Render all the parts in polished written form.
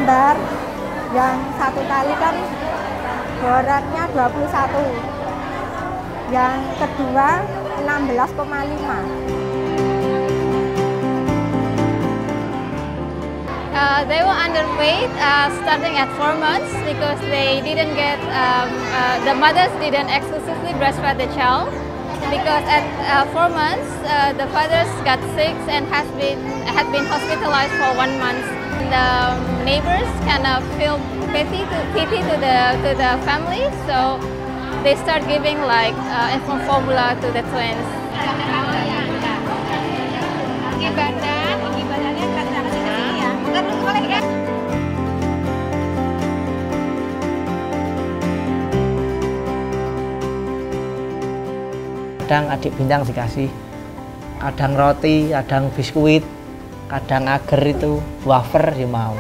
lembar, yang satu kali kan beratnya 21, yang kedua 16,5. They were underweight starting at 4 months because they didn't get, the mothers didn't exclusively breastfeed the child. Because at 4 months, the fathers got sick and had been hospitalized for 1 month. The neighbors kind of feel pity to the family, so they start giving like infant formula to the twins. Kadang adik bintang dikasih, kadang roti, kadang biskuit, kadang agar itu, wafer ya mau.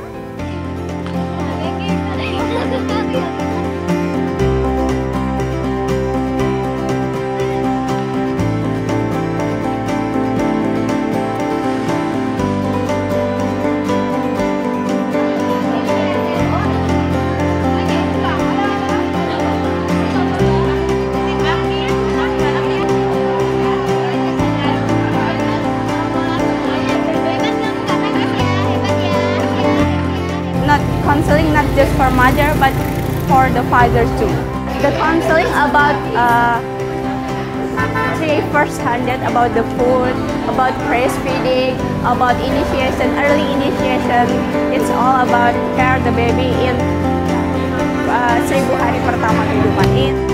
Counseling not just for mother but for the fathers too. The counseling about first-handed about the food, about breastfeeding, about initiation, early initiation. It's all about care the baby in 1000 hari pertama kehidupan.